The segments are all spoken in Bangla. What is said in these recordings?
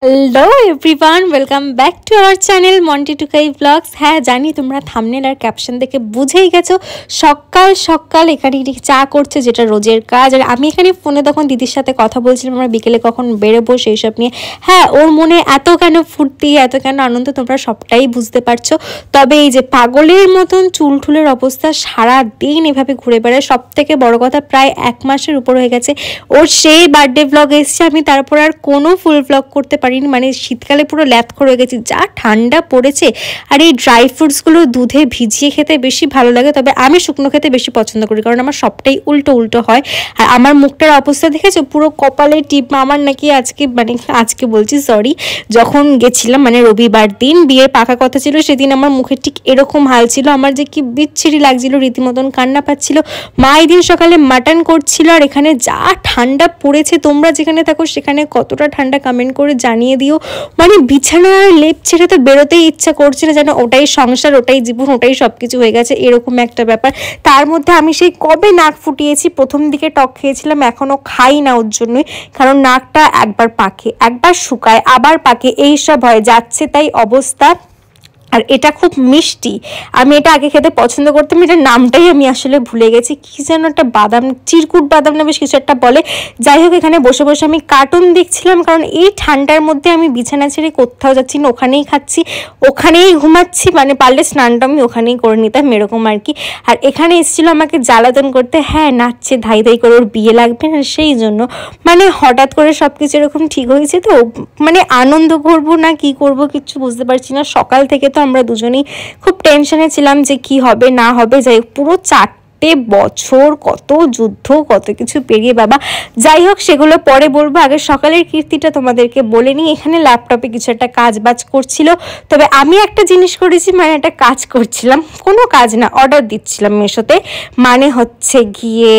Hello everyone, welcome back to our channel Monti Tukai vlogs. হ্যাঁ জানি তোমরা থাম্বনেল আর ক্যাপশন দেখে বুঝেই গেছো সকাল সকাল এখানে চা করছে, যেটা রোজের কাজ। আর আমি এখানে ফোনে তখন দিদির সাথে কথা বলছিলাম আমরা বিকেলে কখন বেরোবো সেই সব নিয়ে। হ্যাঁ, ওর মনে এত কেন ফুর্তি, এত কেন আনন্দ তোমরা সবটাই বুঝতে পারছো। তবে এই যে পাগলের মতন চুলঠুলের অবস্থা, সারা দিন এভাবে ঘুরে বেড়ায়। সব থেকে বড় কথা, প্রায় 1 মাসের উপর হয়ে গেছে ওর সেই বার্থডে ব্লগ এসছে। আমি তারপর আর কোনো ফুল ব্লগ করতে পারিনি, মানে শীতকালে পুরো ল্যাথখর হয়ে গেছি, যা ঠান্ডা পড়েছে। আর এই ড্রাই ফ্রুটসগুলো দুধে ভিজিয়ে খেতে বেশি ভালো লাগে, তবে আমি শুকনো খেতে বেশি পছন্দ করি, কারণ আমার সবটাই উল্টো হয়। আর আমার মুখটার অবস্থা দেখেছো, পুরো কপালে টিপ। আমার নাকি আজকে বলছি সরি, যখন গেছিলাম মানে রবিবার দিন বিয়ের পাকা কথা ছিল, সেদিন আমার মুখে ঠিক এরকম হাল ছিল। আমার যে কি বিচ্ছিরি লাগছিল, রীতিমতন কান্না পাচ্ছিল। মা এই দিন সকালে মাটন করছিল, আর এখানে যা ঠান্ডা পড়েছে, তোমরা যেখানে থাকো সেখানে কতটা ঠান্ডা কমেন্ট করে জানিয়ে দিও। মানে বিছানার লেপ ছেড়ে তো বেরোতেই ইচ্ছা করছে না, যেন ওটাই সংসার, ওটাই জীবন, ওটাই সব কিছু হয়ে গেছে, এরকম একটা ব্যাপার। তার মধ্যে আমি সেই কবে নাক ফুটিয়েছি, প্রথম দিকে টক খেয়েছিলাম, এখনও খাই না ওর জন্যই, কারণ নাকটা একবার পাকে, একবার শুকায়, আবার পাকে, এইসব হয়, যাচ্ছে তাই অবস্থা। আর এটা খুব মিষ্টি, আমি এটা আগে খেতে পছন্দ করতাম, এটার নামটাই আমি আসলে ভুলে গেছি, কি যেন একটা বাদাম, চিরকুট বাদাম না বেশ কিছু একটা বলে। যাই হোক, এখানে বসে বসে আমি কার্টুন দেখছিলাম, কারণ এই ঠান্ডার মধ্যে আমি বিছানা ছেড়ে কোথাও যাচ্ছি না, ওখানেই খাচ্ছি, ওখানেই ঘুমাচ্ছি, মানে পারলে স্নানটা আমি ওখানেই করে নিতাম, এরকম আর কি। আর এখানে এসেছিলো আমাকে জ্বালাতন করতে, হ্যাঁ নাচছে ধাই করে, ওর বিয়ে লাগবে না সেই জন্য। মানে হঠাৎ করে সব কিছু এরকম ঠিক হয়েছে, তো মানে আনন্দ করবো না কি করব কিচ্ছু বুঝতে পারছি না। সকাল থেকে তো আমরা দুজনেই খুব টেনশনে ছিলাম যে কি হবে না হবে। যাই হোক, পুরো 4 বছর কত যুদ্ধ, কত কিছু পেরিয়ে বাবা। যাই হোক, সেগুলো পরে বলবো, আগে সকালের কীর্তিটা তোমাদেরকে বলে নিই। এখানে ল্যাপটপে কিছু একটা কাজ বাজ করছিল, তবে আমি একটা জিনিস করেছি, মানে একটা কাজ করছিলাম, কোনো কাজ না, অর্ডার দিচ্ছিলাম মেশোতে, মানে হচ্ছে গিয়ে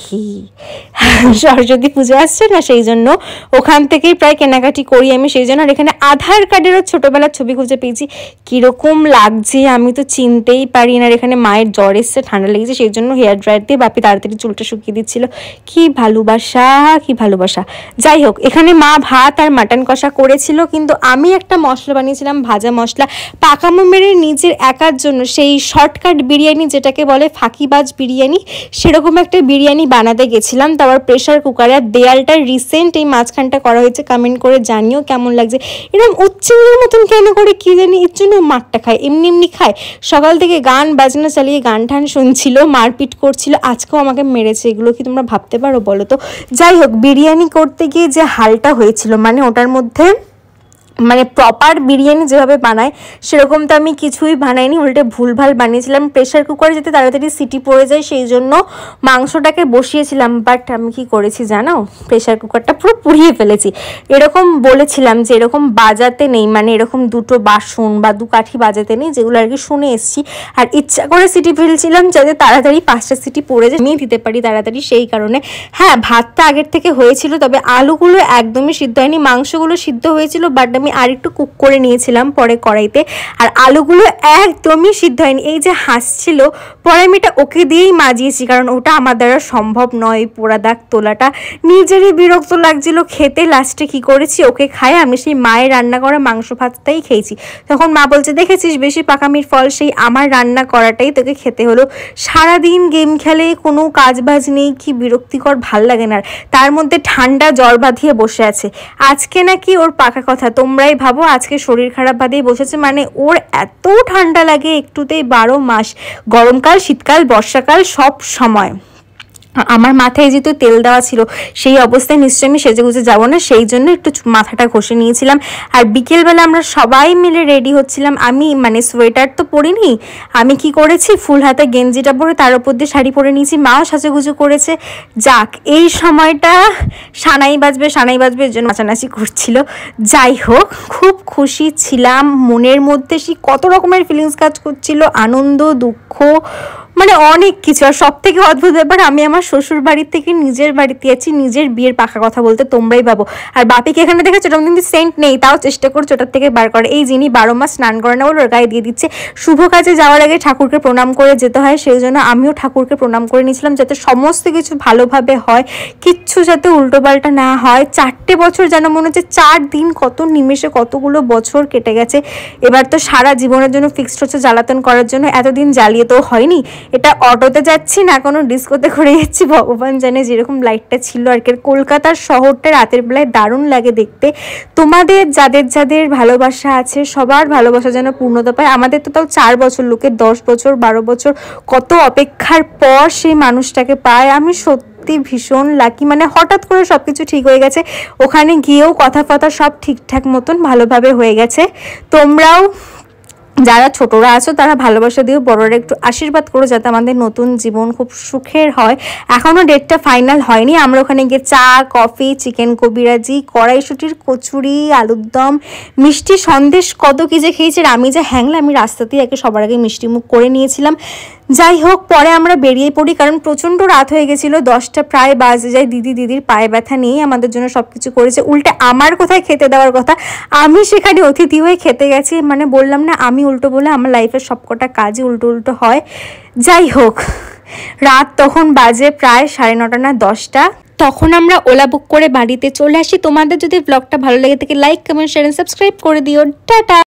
সরস্বতী পুজো আসছে না, সেই জন্য ওখান থেকেই প্রায় কেনাকাটি করি আমি, সেই জন্য। আর এখানে আধার কার্ডেরও ছোটোবেলার ছবি খুঁজে পেয়েছি, কীরকম লাগছে আমি তো চিনতেই পারি না। আর এখানে মায়ের জ্বর এসছে, ঠান্ডা লেগেছে, সেই জন্য হেয়ার ড্রায়ার দিয়ে বাপি তাড়াতাড়ি চুলটা শুকিয়ে দিচ্ছিল। কি ভালোবাসা, কি ভালোবাসা। যাই হোক, এখানে মা ভাত আর মাটন কষা করেছিল, কিন্তু আমি একটা মশলা বানিয়েছিলাম, ভাজা মশলা, পাকামো মেরে নিজের একার জন্য, সেই শর্টকাট বিরিয়ানি যেটাকে বলে ফাঁকিবাজ বিরিয়ানি, সেরকম একটা বিরিয়ানি বানাতে গেছিলাম, তারপর প্রেশার কুকারে। আর দেয়ালটা রিসেন্ট এই মাঝখানটা করা হয়েছে, কমেন্ট করে জানিও কেমন লাগছে। এরকম উচ্চিংড়ির মতন কেন করে কি জানি, এর জন্য মারটা খায়, এমনি খায়। সকাল থেকে গান বাজনা চালিয়ে গান ঠান শুনছিল, মারপিট করছিল, আজকেও আমাকে মেরেছে। এগুলো কি তোমরা ভাবতে পারো বলো তো? যাই হোক, বিরিয়ানি করতে গিয়ে যে হালটা হয়েছিল, মানে ওটার মধ্যে মানে প্রপার বিরিয়ানি যেভাবে বানায় সেরকম তো আমি কিছুই বানাইনি, উল্টে ভুলভাল বানিয়েছিলাম। প্রেশার কুকারে যাতে তাড়াতাড়ি সিটি পড়ে যায় সেই জন্য মাংসটাকে বসিয়েছিলাম, বাট আমি কি করেছি জানো, প্রেশার কুকারটা পুরো পুড়িয়ে ফেলেছি। এরকম বলেছিলাম যে এরকম বাজাতে নেই, মানে এরকম দুটো বাসন বা 2 কাঠি বাজাতে নেই, যেগুলো আর কি শুনে এসছি। আর ইচ্ছা করে সিটি ফেলছিলাম যাতে তাড়াতাড়ি 5টা সিটি পড়ে যায়, আমি দিতে পারি তাড়াতাড়ি, সেই কারণে। হ্যাঁ, ভাতটা আগের থেকে হয়েছিল, তবে আলুগুলো একদমই সিদ্ধ হয়নি, মাংসগুলো সিদ্ধ হয়েছিল, বাট আমি আর একটু কুক করে নিয়েছিলাম পরে কড়াইতে, আর আলুগুলো একদমই সিদ্ধ হয়নি। এই যে হাসছিল, পরে আমি এটা ওকে দিয়েই মাজিয়েছি, কারণ ওটা আমার দ্বারা সম্ভব নয়, পোড়া দাগ তোলাটা। নিজেরই বিরক্ত লাগছিল খেতে, লাস্টে কি করেছি, ওকে খায় আমি সেই মায়ের রান্না করা মাংস ভাতটাই খেয়েছি। তখন মা বলছে, দেখেছিস বেশি পাকামির ফল, সেই আমার রান্না করাটাই তোকে খেতে হলো। সারাদিন গেম খেলে, কোনো কাজ বাজ নেই, কি বিরক্তিকর, ভাল লাগে না। তার মধ্যে ঠান্ডা জ্বর বাঁধিয়ে বসে আছে। আজকে নাকি ওর পাকা কথা, তোমরাই ভাবো, আজকে শরীর খারাপ বাদেই বসেছে, মানে ওর এত ঠান্ডা লাগে একটুতেই, 12 মাস, গরমকাল শীতকাল বর্ষাকাল সব সময়। আমার মাথায় যেহেতু তেল দেওয়া ছিল, সেই অবস্থায় নিশ্চয়ই আমি সেজেগুজে যাবো না, সেই জন্য একটু মাথাটা ঘষে নিয়েছিলাম। আর বিকেলবেলা আমরা সবাই মিলে রেডি হচ্ছিলাম, আমি মানে সোয়েটার তো পরিনি, আমি কি করেছি, ফুল হাতে গেঞ্জিটা পরে তার উপর দিয়ে শাড়ি পরে নিয়েছি, মাও সাজুগুজু করেছে। যাক, এই সময়টা সানাই বাজবে এর জন্য নাচানাচি করছিল। যাই হোক, খুব খুশি ছিলাম, মনের মধ্যে সেই কত রকমের ফিলিংস কাজ করছিল, আনন্দ, দুঃখ, মানে অনেক কিছু। আর সব থেকে অদ্ভুত ব্যাপার, আমি আমার শ্বশুর বাড়ির থেকে নিজের বাড়িতে আছি, নিজের বিয়ের পাকা কথা বলতে, তোমরাই ভাবো। আর বাপিকে এখানে দেখেছো, ওরকম কিন্তু সেন্ট নেই, তাও চেষ্টা করছে ওটার থেকে বার করে। এই যিনি 12 মাস স্নান করে না বলে ওর গায়ে দিয়ে দিচ্ছে। শুভ কাজে যাওয়ার আগে ঠাকুরকে প্রণাম করে যেতে হয়, সেই জন্য আমিও ঠাকুরকে প্রণাম করে নিয়েছিলাম, যাতে সমস্ত কিছু ভালোভাবে হয়, কিচ্ছু কিছু যাতে উল্টোপাল্টা না হয়। 4টে বছর যেন মনে হচ্ছে 4 দিন, কত নিমেষে কতগুলো বছর কেটে গেছে। এবার তো সারা জীবনের জন্য ফিক্সড হচ্ছে জ্বালাতন করার জন্য। এতদিন জ্বালিয়ে তো হয়নি, এটা অটোতে যাচ্ছি না কোনো ডিস্কোতে করে যাচ্ছি, ভগবান জানে। যেরকম লাইটটা ছিল আর কি। কলকাতার শহরটা রাতের বেলায় দারুণ লাগে দেখতে। তোমাদের যাদের যাদের ভালোবাসা আছে সবার ভালোবাসা যেন পূর্ণতা পায়। আমাদের তো তাও 4 বছর, লোকের 10 বছর 12 বছর, কত অপেক্ষার পর সেই মানুষটাকে পায়। আমি সত্যি ভীষণ লাকি, মানে হঠাৎ করে সব কিছু ঠিক হয়ে গেছে। ওখানে গিয়েও কথা সব ঠিকঠাক মতন ভালোভাবে হয়ে গেছে। তোমরাও যারা ছোটরা আছো তারা ভালোবাসা দিও, বড়রা একটু আশীর্বাদ করো যাতে আমাদের নতুন জীবন খুব সুখের হয়। এখনও ডেটটা ফাইনাল হয়নি। আমরা ওখানে গিয়ে চা, কফি, চিকেন কবিরাজি, কড়াইশুটির কচুরি, আলুর দম, মিষ্টি, সন্দেশ, কত কি যে খেয়েছি। আমি যা হ্যাংলা, আমি রাস্তাতেই সবার আগে মিষ্টি মুখ করে নিয়েছিলাম। যাই হোক, পরে আমরা বেরিয়ে পড়ি, কারণ প্রচণ্ড রাত হয়ে গেছিলো, 10টা প্রায় বাজে যায়। দিদির পায়ে ব্যথা নিয়েই আমাদের জন্য সব কিছু করেছে। উল্টে আমার কোথায় খেতে দেওয়ার কথা, আমি সেখানে অতিথি হয়ে খেতে গেছি। মানে বললাম না, আমি উল্টো বলে আমার লাইফের সবকটা কাজই উল্টো হয়। যাই হোক, রাত তখন বাজে প্রায় 9:30 না 10টা। তখন আমরা ওলা বুক করে বাড়িতে চলে আসি। তোমাদের যদি ব্লগটা ভালো লেগে থাকে লাইক, কমেন্ট, শেয়ার, সাবস্ক্রাইব করে দিও। টাটা।